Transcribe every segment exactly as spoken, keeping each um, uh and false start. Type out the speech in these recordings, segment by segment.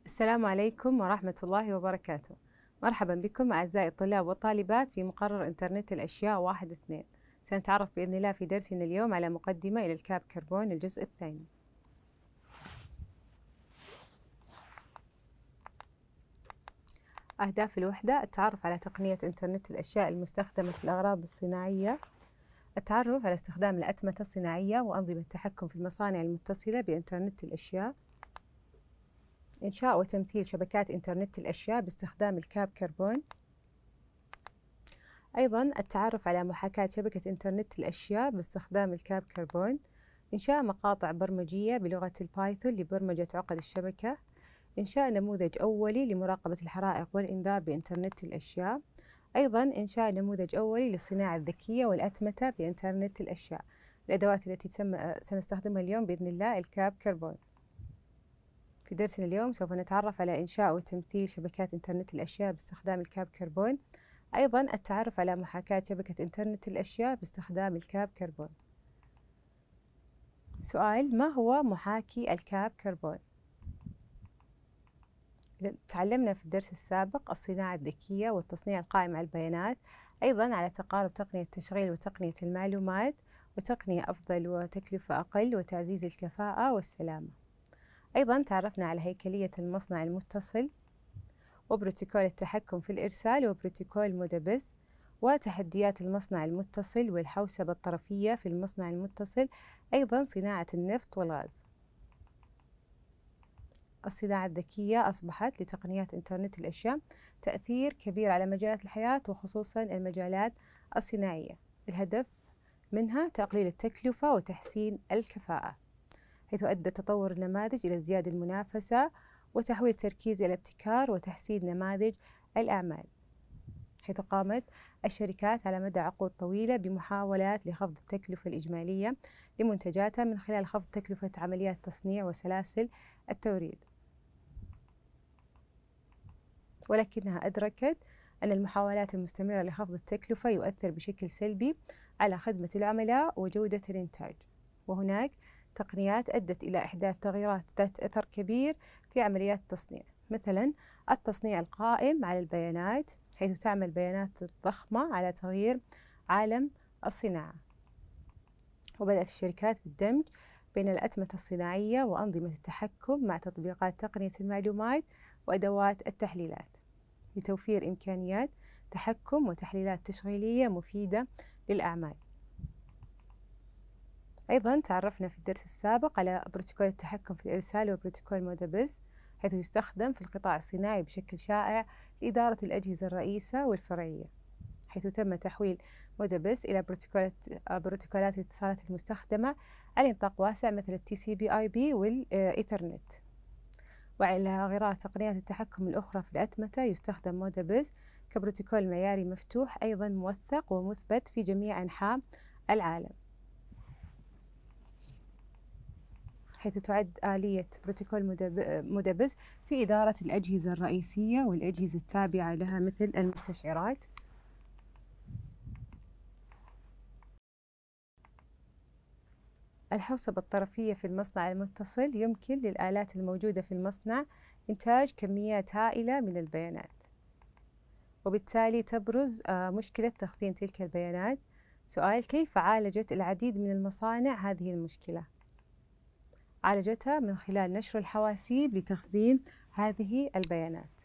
السلام عليكم ورحمة الله وبركاته. مرحبا بكم أعزائي الطلاب والطالبات في مقرر إنترنت الأشياء واحد اثنين. سنتعرف بإذن الله في درسنا اليوم على مقدمة إلى الكاب كربون الجزء الثاني. أهداف الوحدة: التعرف على تقنية إنترنت الأشياء المستخدمة في الأغراض الصناعية، التعرف على استخدام الأتمتة الصناعية وأنظمة التحكم في المصانع المتصلة بإنترنت الأشياء، إنشاء وتمثيل شبكات إنترنت الأشياء باستخدام الكاب كربون، أيضاً التعرف على محاكاة شبكة إنترنت الأشياء باستخدام الكاب كربون، إنشاء مقاطع برمجية بلغة البايثون لبرمجة عقد الشبكة، إنشاء نموذج أولي لمراقبة الحرائق والإنذار بإنترنت الأشياء، أيضاً إنشاء نموذج أولي للصناعة الذكية والأتمتة بإنترنت الأشياء. الأدوات التي تم سنستخدمها اليوم بإذن الله الكاب كربون. في درسنا اليوم سوف نتعرف على إنشاء وتمثيل شبكات إنترنت الأشياء باستخدام الكاب كربون، أيضاً التعرف على محاكاة شبكة إنترنت الأشياء باستخدام الكاب كربون. سؤال: ما هو محاكي الكاب كربون؟ تعلمنا في الدرس السابق الصناعة الذكية والتصنيع القائم على البيانات، أيضاً على تقارب تقنية التشغيل وتقنية المعلومات، وتقنية أفضل وتكلفة أقل وتعزيز الكفاءة والسلامة. أيضاً تعرفنا على هيكلية المصنع المتصل وبروتوكول التحكم في الإرسال وبروتوكول مودبز، وتحديات المصنع المتصل والحوسبة الطرفية في المصنع المتصل، أيضاً صناعة النفط والغاز. الصناعة الذكية أصبحت لتقنيات إنترنت الأشياء تأثير كبير على مجالات الحياة وخصوصاً المجالات الصناعية، الهدف منها تقليل التكلفة وتحسين الكفاءة، حيث أدى تطور النماذج إلى ازدياد المنافسة وتحويل التركيز إلى الابتكار وتحسين نماذج الأعمال، حيث قامت الشركات على مدى عقود طويلة بمحاولات لخفض التكلفة الإجمالية لمنتجاتها من خلال خفض تكلفة عمليات التصنيع وسلاسل التوريد، ولكنها أدركت أن المحاولات المستمرة لخفض التكلفة يؤثر بشكل سلبي على خدمة العملاء وجودة الإنتاج، وهناك تقنيات أدت إلى إحداث تغييرات ذات أثر كبير في عمليات التصنيع، مثلاً التصنيع القائم على البيانات، حيث تعمل بيانات ضخمة على تغيير عالم الصناعة. وبدأت الشركات بالدمج بين الأتمتة الصناعية وأنظمة التحكم مع تطبيقات تقنية المعلومات وأدوات التحليلات لتوفير إمكانيات تحكم وتحليلات تشغيلية مفيدة للأعمال. أيضاً تعرفنا في الدرس السابق على بروتوكول التحكم في الإرسال وبروتوكول مودبز، حيث يستخدم في القطاع الصناعي بشكل شائع لإدارة الأجهزة الرئيسة والفرعية، حيث تم تحويل مودبز إلى بروتوكولات بروتوكولات الاتصالات المستخدمة على نطاق واسع مثل التي سي بي آي بي والإيثرنت. وعلى غرار تقنيات التحكم الأخرى في الأتمتة يستخدم مودبز كبروتوكول معياري مفتوح أيضاً موثق ومثبت في جميع أنحاء العالم، حيث تعد آلية بروتوكول مودبز في إدارة الأجهزة الرئيسية والأجهزة التابعة لها مثل المستشعرات. الحوسبة الطرفية في المصنع المتصل: يمكن للآلات الموجودة في المصنع إنتاج كميات هائلة من البيانات، وبالتالي تبرز مشكلة تخزين تلك البيانات. سؤال: كيف عالجت العديد من المصانع هذه المشكلة؟ عالجتها من خلال نشر الحواسيب لتخزين هذه البيانات.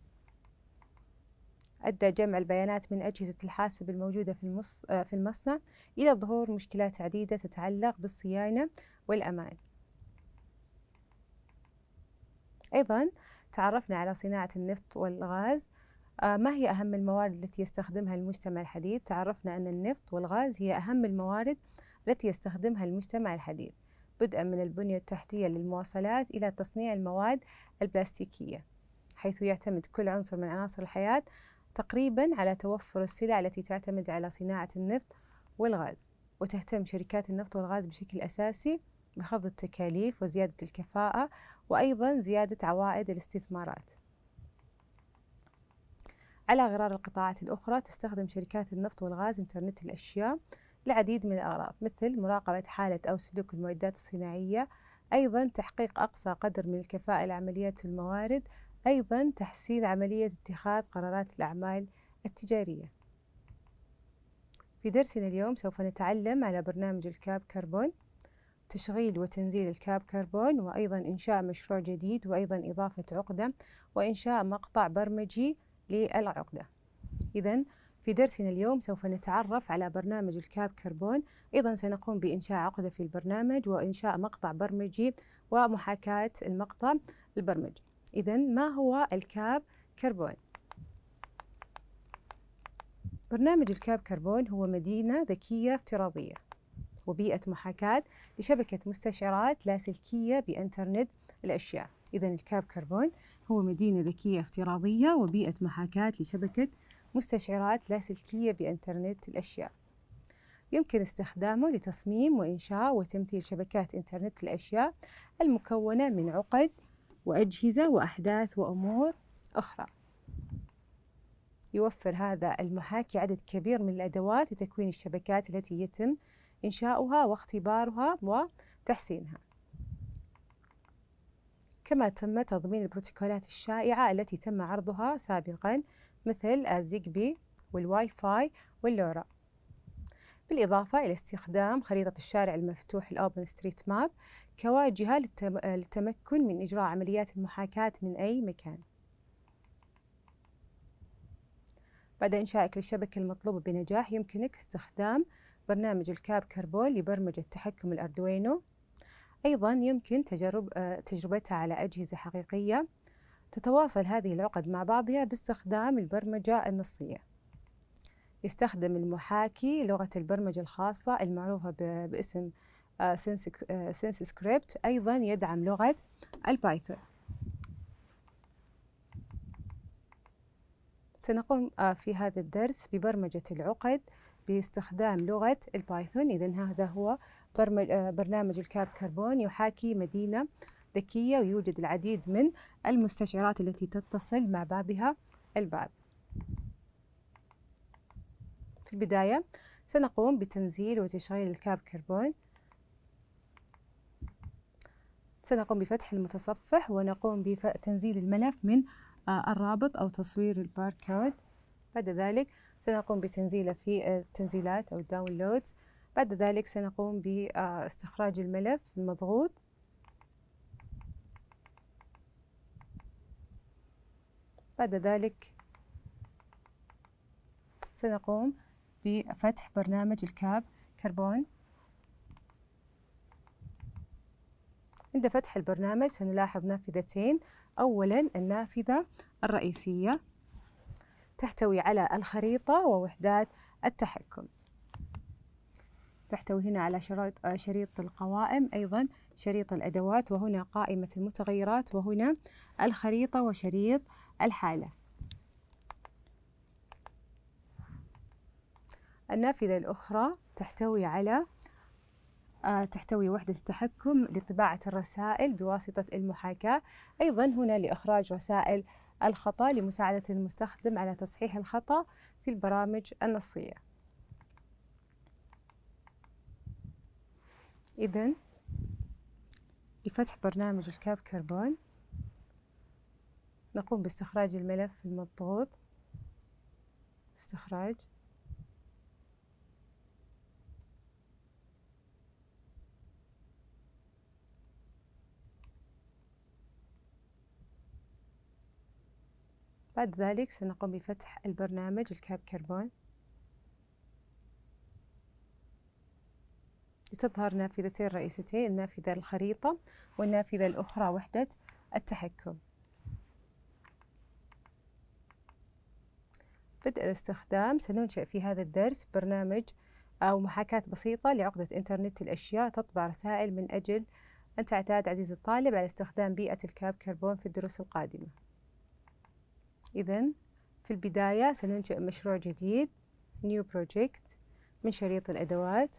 أدى جمع البيانات من أجهزة الحاسب الموجودة في, المص... في المصنع إلى ظهور مشكلات عديدة تتعلق بالصيانة والأمان. أيضاً تعرفنا على صناعة النفط والغاز. ما هي أهم الموارد التي يستخدمها المجتمع الحديث؟ تعرفنا أن النفط والغاز هي أهم الموارد التي يستخدمها المجتمع الحديث، بدءاً من البنية التحتية للمواصلات إلى تصنيع المواد البلاستيكية، حيث يعتمد كل عنصر من عناصر الحياة تقريباً على توفر السلع التي تعتمد على صناعة النفط والغاز. وتهتم شركات النفط والغاز بشكل أساسي بخفض التكاليف وزيادة الكفاءة وأيضاً زيادة عوائد الاستثمارات. على غرار القطاعات الأخرى، تستخدم شركات النفط والغاز إنترنت الأشياء لعديد من الأغراض، مثل مراقبة حالة أو سلوك المعدات الصناعية، أيضا تحقيق أقصى قدر من الكفاءة لعمليات الموارد، أيضا تحسين عملية اتخاذ قرارات الأعمال التجارية. في درسنا اليوم سوف نتعلم على برنامج الكاب كربون، تشغيل وتنزيل الكاب كربون، وأيضا إنشاء مشروع جديد، وأيضا إضافة عقدة، وإنشاء مقطع برمجي للعقدة. إذن في درسنا اليوم سوف نتعرف على برنامج الكاب كربون، أيضا سنقوم بإنشاء عقدة في البرنامج وإنشاء مقطع برمجي ومحاكاة المقطع البرمجي. إذن ما هو الكاب كربون؟ برنامج الكاب كربون هو مدينة ذكية افتراضية وبيئة محاكاة لشبكة مستشعرات لاسلكية بإنترنت الأشياء. إذن الكاب كربون هو مدينة ذكية افتراضية وبيئة محاكاة لشبكة مستشعرات لاسلكية بإنترنت الأشياء. يمكن استخدامه لتصميم وإنشاء وتمثيل شبكات إنترنت الأشياء المكونة من عقد وأجهزة وأحداث وأمور أخرى. يوفر هذا المحاكي عدد كبير من الأدوات لتكوين الشبكات التي يتم إنشاؤها واختبارها وتحسينها. كما تم تضمين البروتوكولات الشائعة التي تم عرضها سابقاً مثل الزيجبي والواي فاي واللورا، بالإضافة إلى استخدام خريطة الشارع المفتوح الأوبن ستريت ماب كواجهة للتمكن من إجراء عمليات المحاكاة من أي مكان. بعد إنشائك للشبكة المطلوبة بنجاح يمكنك استخدام برنامج الكاب كربون لبرمجة تحكم الأردوينو. أيضاً يمكن تجرب تجربتها على أجهزة حقيقية. تتواصل هذه العقد مع بعضها باستخدام البرمجة النصية. يستخدم المحاكي لغة البرمجة الخاصة المعروفة باسم سينس سكريبت. أيضاً يدعم لغة البايثون. سنقوم في هذا الدرس ببرمجة العقد باستخدام لغة البايثون. إذن هذا هو برنامج الكاب كربون، يحاكي مدينة ذكية ويوجد العديد من المستشعرات التي تتصل مع بعضها البعض. في البداية سنقوم بتنزيل وتشغيل الكاب كربون. سنقوم بفتح المتصفح ونقوم بتنزيل الملف من الرابط أو تصوير الباركود. بعد ذلك سنقوم بتنزيله في التنزيلات أو الداونلودز. بعد ذلك سنقوم باستخراج الملف المضغوط. بعد ذلك سنقوم بفتح برنامج الكاب كربون. عند فتح البرنامج سنلاحظ نافذتين. أولاً النافذة الرئيسية تحتوي على الخريطة ووحدات التحكم. تحتوي هنا على شريط شريط القوائم، أيضاً شريط الأدوات، وهنا قائمة المتغيرات، وهنا الخريطة وشريط الحالة. النافذة الأخرى تحتوي على آه تحتوي وحدة التحكم لطباعة الرسائل بواسطة المحاكاة. أيضاً هنا لإخراج رسائل الخطأ لمساعدة المستخدم على تصحيح الخطأ في البرامج النصية. إذن لفتح برنامج الكاب كربون نقوم باستخراج الملف المضغوط. استخراج. بعد ذلك سنقوم بفتح البرنامج الكاب كربون لتظهر نافذتين رئيستين، النافذة الخريطة والنافذة الأخرى وحدة التحكم. بدء الاستخدام. سننشئ في هذا الدرس برنامج أو محاكاة بسيطة لعقدة إنترنت الأشياء تطبع رسائل من أجل أن تعتاد عزيزي الطالب على استخدام بيئة الكاب كربون في الدروس القادمة. إذن في البداية سننشئ مشروع جديد New Project من شريط الأدوات.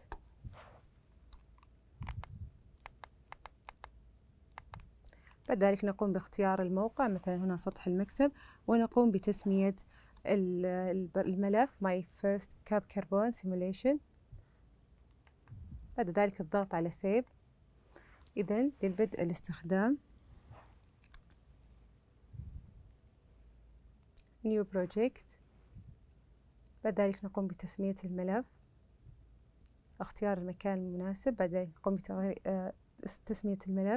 بعد ذلك نقوم باختيار الموقع، مثلا هنا سطح المكتب، ونقوم بتسمية الملف My First Cap Carbon Simulation. بعد ذلك الضغط على Save. إذن للبدء الاستخدام New Project. بعد ذلك نقوم بتسمية الملف، اختيار المكان المناسب، بعد ذلك نقوم بتسمية الملف.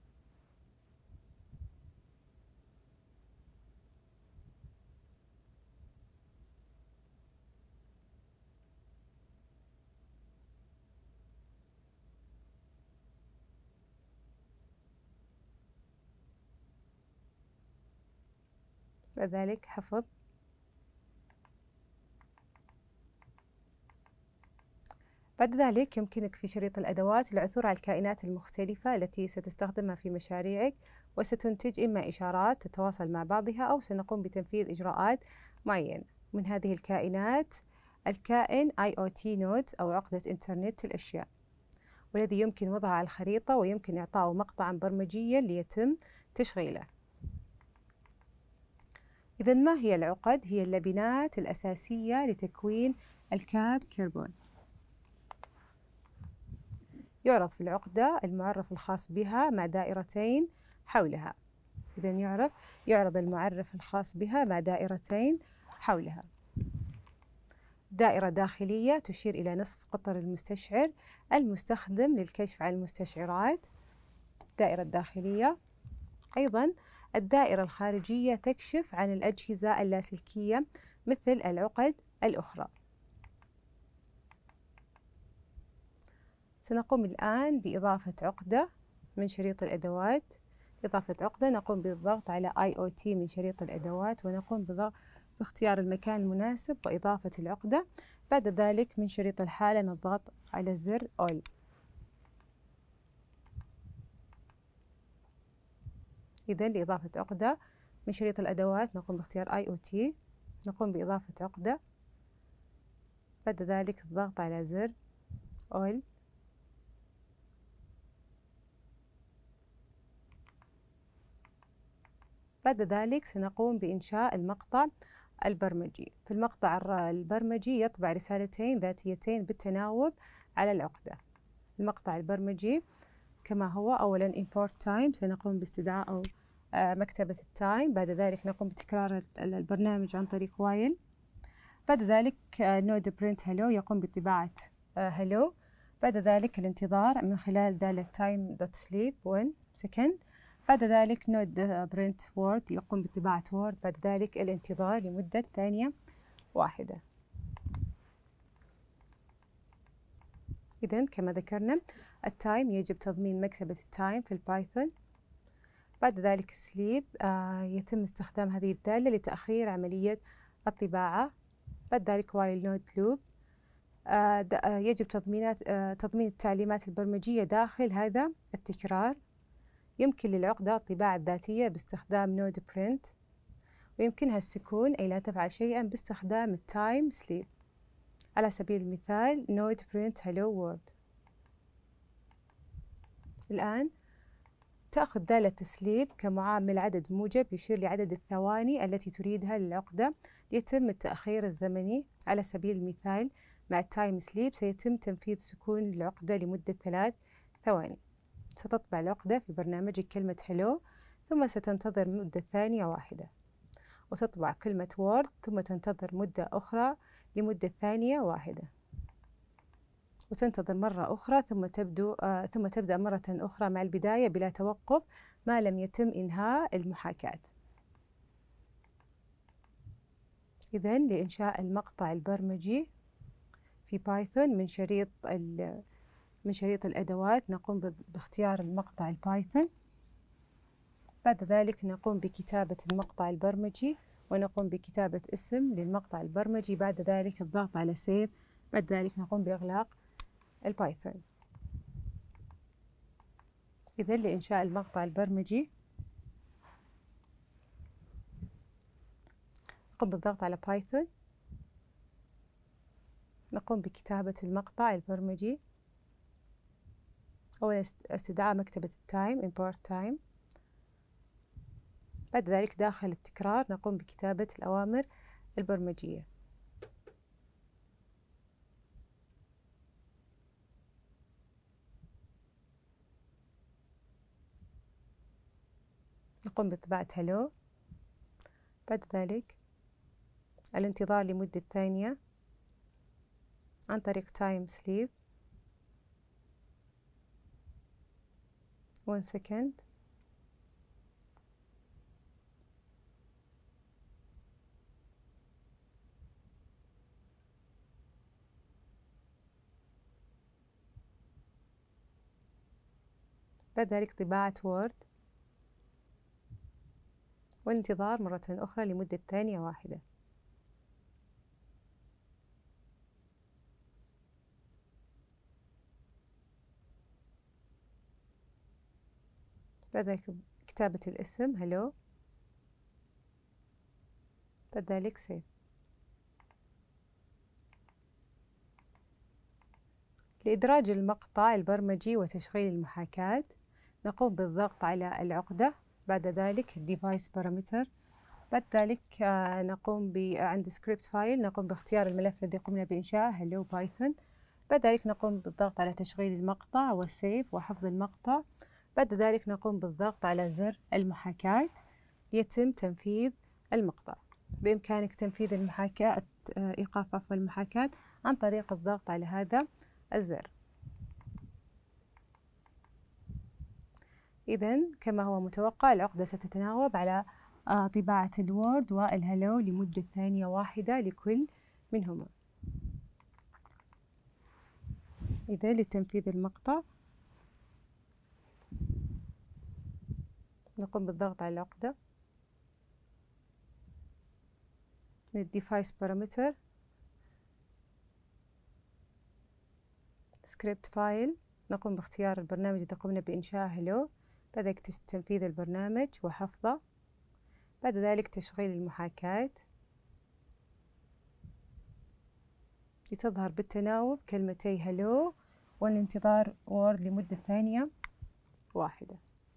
بعد ذلك حفظ. بعد ذلك يمكنك في شريط الأدوات العثور على الكائنات المختلفة التي ستستخدمها في مشاريعك، وستنتج إما إشارات تتواصل مع بعضها أو سنقوم بتنفيذ إجراءات معينة. من هذه الكائنات الكائن آي أو تي Node أو عقدة إنترنت الأشياء، والذي يمكن وضعه على الخريطة ويمكن إعطائه مقطعًا برمجيًا ليتم تشغيله. إذن ما هي العقد؟ هي اللبنات الأساسية لتكوين الكاب كربون. يعرض في العقدة المعرف الخاص بها مع دائرتين حولها. إذن يعرف يعرض المعرف الخاص بها مع دائرتين حولها. دائرة داخلية تشير إلى نصف قطر المستشعر المستخدم للكشف عن المستشعرات. الدائرة الداخلية. أيضاً الدائرة الخارجية تكشف عن الأجهزة اللاسلكية مثل العقد الأخرى. سنقوم الآن بإضافة عقدة من شريط الأدوات. إضافة عقدة نقوم بالضغط على آي أو تي من شريط الأدوات، ونقوم بضغط باختيار المكان المناسب وإضافة العقدة. بعد ذلك من شريط الحالة نضغط على زر All. إذن لإضافة عقدة من شريط الأدوات نقوم باختيار آي أو تي، نقوم بإضافة عقدة، بعد ذلك الضغط على زر All. بعد ذلك سنقوم بإنشاء المقطع البرمجي. في المقطع البرمجي يطبع رسالتين ذاتيتين بالتناوب على العقدة. المقطع البرمجي كما هو: أولاً import time، سنقوم باستدعاء أو مكتبة التايم. بعد ذلك نقوم بتكرار البرنامج عن طريق while. بعد ذلك node print hello يقوم بطباعة hello. بعد ذلك الانتظار من خلال دالة time.sleep one second. بعد ذلك node print word يقوم بطباعة word. بعد ذلك الانتظار لمدة ثانية واحدة. إذن كما ذكرنا التايم يجب تضمين مكتبة التايم في البايثون. بعد ذلك sleep آه يتم استخدام هذه الدالة لتأخير عملية الطباعة. بعد ذلك while node loop آه آه يجب تضمينات آه تضمين التعليمات البرمجية داخل هذا التكرار. يمكن للعقدة الطباعة الذاتية باستخدام node print، ويمكنها السكون أي لا تفعل شيئا باستخدام التايم sleep. على سبيل المثال node print hello world. الآن تأخذ دالة sleep كمعامل عدد موجب يشير لعدد الثواني التي تريدها للعقدة ليتم التأخير الزمني. على سبيل المثال مع التايم sleep سيتم تنفيذ سكون العقدة لمدة ثلاث ثواني. ستطبع العقدة في برنامجك كلمة hello، ثم ستنتظر مدة ثانية واحدة، وتطبع كلمة word ثم تنتظر مدة أخرى لمدة ثانية واحدة، وتنتظر مرة أخرى ثم تبدو آه ثم تبدأ مرة أخرى مع البداية بلا توقف ما لم يتم إنهاء المحاكاة. إذن لإنشاء المقطع البرمجي في بايثون من شريط من شريط الأدوات نقوم باختيار المقطع البايثون. بعد ذلك نقوم بكتابة المقطع البرمجي ونقوم بكتابة اسم للمقطع البرمجي. بعد ذلك الضغط على سيف. بعد ذلك نقوم بإغلاق البايثون. إذن لإنشاء المقطع البرمجي نقوم بالضغط على بايثون، نقوم بكتابة المقطع البرمجي. أولا استدعاء مكتبة التايم import time. بعد ذلك داخل التكرار نقوم بكتابة الأوامر البرمجية. نقوم بطباعة هلو. بعد ذلك الانتظار لمدة ثانية عن طريق time sleep one second. بعد ذلك طباعة وورد والانتظار مرة أخرى لمدة ثانية واحدة. بعد ذلك كتابة الاسم هلو. بعد ذلك سيف. لإدراج المقطع البرمجي وتشغيل المحاكاة نقوم بالضغط على العقدة. بعد ذلك device parameter. بعد ذلك نقوم ب عند script file نقوم باختيار الملف الذي قمنا بإنشائه hello python. بعد ذلك نقوم بالضغط على تشغيل المقطع والسيف وحفظ المقطع. بعد ذلك نقوم بالضغط على زر المحاكاة ليتم تنفيذ المقطع. بإمكانك تنفيذ المحاكاة إيقاف عفوا المحاكاة عن طريق الضغط على هذا الزر. إذن كما هو متوقع العقدة ستتناوب على طباعة الوورد والهلو لمدة ثانية واحدة لكل منهما. إذا لتنفيذ المقطع نقوم بالضغط على العقدة من الديفايس بارامتر سكريبت فايل نقوم باختيار البرنامج الذي قمنا بإنشائه هلو. بعد ذلك تنفيذ البرنامج وحفظه. بعد ذلك تشغيل المحاكاة لتظهر بالتناوب كلمتي هلو والانتظار وورد لمدة ثانية واحدة.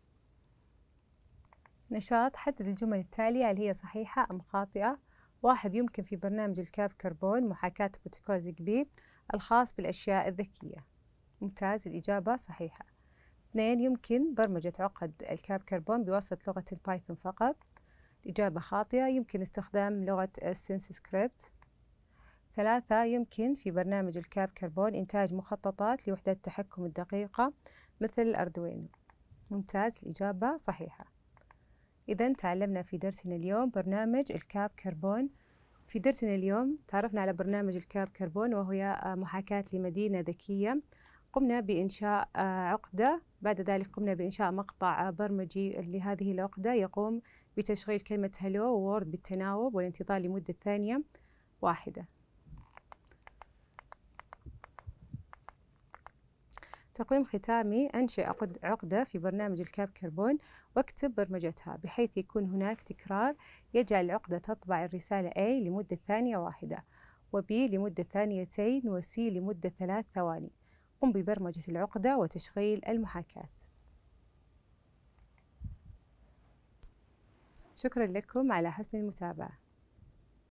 نشاط: حدد الجمل التالية هل هي صحيحة أم خاطئة. واحد: يمكن في برنامج الكاب كربون محاكاة بروتوكول زيجبي الخاص بالأشياء الذكية. ممتاز، الإجابة صحيحة. اثنين: يمكن برمجة عقد الكاب كربون بواسطة لغة البايثون فقط. الإجابة خاطئة، يمكن استخدام لغة السنس سكريبت. ثلاثة: يمكن في برنامج الكاب كربون إنتاج مخططات لوحدات التحكم الدقيقة مثل الأردوينو. ممتاز، الإجابة صحيحة. إذن تعلمنا في درسنا اليوم برنامج الكاب كربون. في درسنا اليوم تعرفنا على برنامج الكاب كربون وهي محاكاة لمدينة ذكية. قمنا بإنشاء عقدة، بعد ذلك قمنا بإنشاء مقطع برمجي لهذه العقدة يقوم بتشغيل كلمة هلو وورد بالتناوب والانتظار لمدة ثانية واحدة. تقويم ختامي: أنشئ عقدة في برنامج الكاب كربون واكتب برمجتها بحيث يكون هناك تكرار يجعل العقدة تطبع الرسالة A لمدة ثانية واحدة و B لمدة ثانيتين و C لمدة ثلاث ثواني. قم ببرمجة العقدة وتشغيل المحاكاة. شكرا لكم على حسن المتابعة.